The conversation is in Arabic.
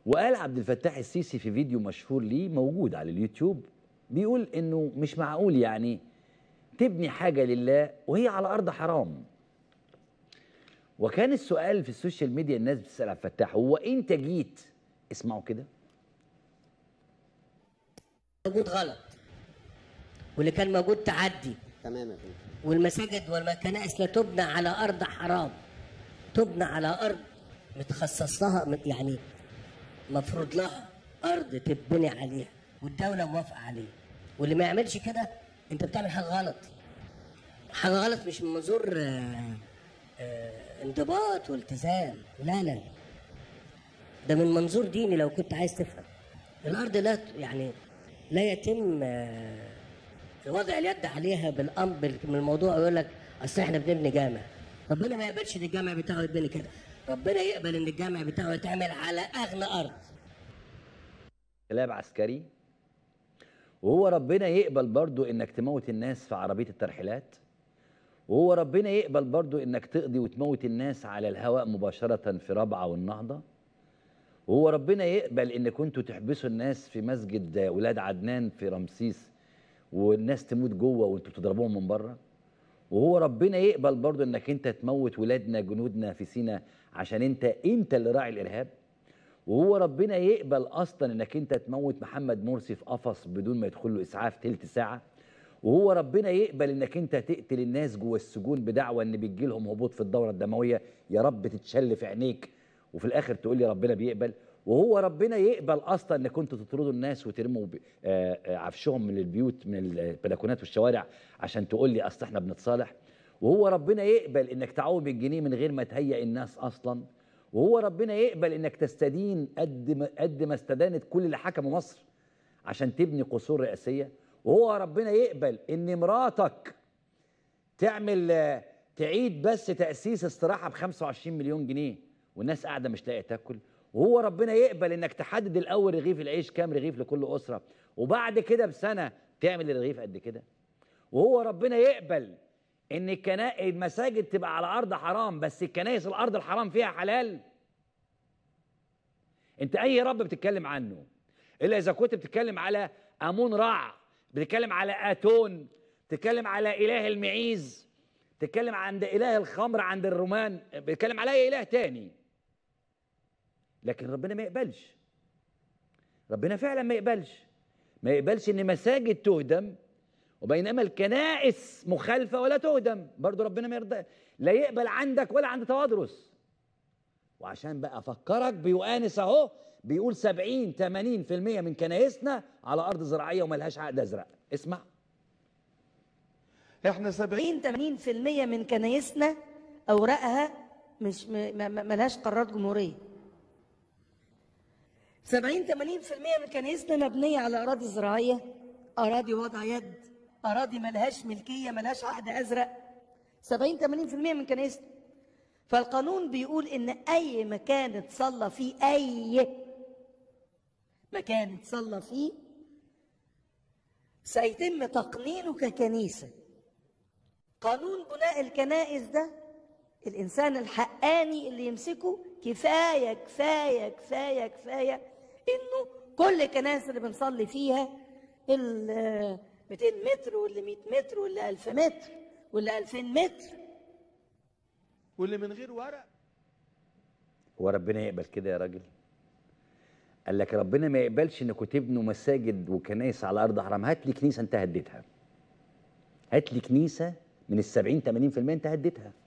وقال عبد الفتاح السيسي في فيديو مشهور ليه موجود على اليوتيوب، بيقول انه مش معقول يعني تبني حاجة لله وهي على أرض حرام. وكان السؤال في السوشيال ميديا الناس بتسأل عبد الفتاح، هو انت جيت، اسمعوا كده، موجود غلط، واللي كان موجود تعدي تماما. والمساجد والكنائس لا تبنى على ارض حرام، تبنى على ارض متخصص لها، يعني مفروض لها ارض تبني عليها والدوله موافقه عليه. واللي ما يعملش كده انت بتعمل حاجه غلط. حاجه غلط مش من منظور انضباط والتزام، لا لا، ده من منظور ديني. لو كنت عايز تفهم الارض لا يعني لا يتم وضع اليد عليها بالامر من الموضوع، يقول لك اصل احنا بنبني جامع. ربنا ما يقبلش ان الجامع بتاعه يتبني كده، ربنا يقبل ان الجامع بتاعه يتعمل على اغنى ارض. كلاب عسكري. وهو ربنا يقبل برضو انك تموت الناس في عربية الترحيلات، وهو ربنا يقبل برضو انك تقضي وتموت الناس على الهواء مباشرة في رابعة والنهضة، وهو ربنا يقبل ان كنتوا تحبسوا الناس في مسجد ولاد عدنان في رمسيس والناس تموت جوه وانتوا بتضربوهم من بره، وهو ربنا يقبل برضو انك انت تموت ولادنا جنودنا في سيناء عشان انت اللي راعي الارهاب، وهو ربنا يقبل اصلا انك انت تموت محمد مرسي في قفص بدون ما يدخل له اسعاف تلت ساعه، وهو ربنا يقبل انك انت تقتل الناس جوه السجون بدعوى ان بيجي لهم هبوط في الدوره الدمويه، يا رب تتشل في عينيك وفي الاخر تقول لي ربنا بيقبل، وهو ربنا يقبل اصلا انك كنتوا تطردوا الناس وترموا عفشهم من البيوت من البلكونات والشوارع عشان تقول لي اصل احنا بنتصالح، وهو ربنا يقبل انك تعوم الجنيه من غير ما تهيئ الناس اصلا، وهو ربنا يقبل انك تستدين قد ما استدانت كل اللي حكموا مصر عشان تبني قصور رئاسيه، وهو ربنا يقبل ان مراتك تعيد بس تأسيس استراحه ب 25 مليون جنيه والناس قاعده مش لاقيه تاكل، وهو ربنا يقبل انك تحدد الاول رغيف العيش كام رغيف لكل اسره وبعد كده بسنه تعمل الرغيف قد كده، وهو ربنا يقبل ان المساجد تبقى على ارض حرام بس الكنائس الارض الحرام فيها حلال. انت اي رب بتتكلم عنه الا اذا كنت بتتكلم على امون رع، بتتكلم على اتون، بتتكلم على اله المعيز، بتتكلم عند اله الخمر عند الرومان، بتتكلم على اي اله تاني. لكن ربنا ما يقبلش، ربنا فعلا ما يقبلش ان مساجد تهدم وبينما الكنائس مخالفه ولا تهدم، برضه ربنا ما يرضى، لا يقبل عندك ولا عند توادرس. وعشان بقى افكرك بيؤانس اهو، بيقول 70 80% من كنايسنا على ارض زراعيه وملهاش عقد ازرق. اسمع، احنا 70 80% من كنايسنا اوراقها مش ملهاش قرارات جمهوريه. 70 80% من كنايسنا مبنيه على اراضي زراعيه، اراضي وضع يد، اراضي ملهاش ملكيه، ملهاش عقد ازرق. 70 80% من كنايسنا. فالقانون بيقول ان اي مكان اتصلى فيه، اي مكان اتصلى فيه سيتم تقنينه ككنيسه. قانون بناء الكنائس ده الانسان الحقاني اللي يمسكه كفايه كفايه كفايه كفايه انه كل الكنائس اللي بنصلي فيها ال 200 متر واللي 100 متر واللي 1000 متر واللي 2000 متر واللي من غير ورق. هو ربنا يقبل كده يا راجل؟ قال لك ربنا ما يقبلش انكم تبنوا مساجد وكنائس على ارض حرام. هات لي كنيسه انت هديتها، هات لي كنيسه من ال 70 80% انت هديتها.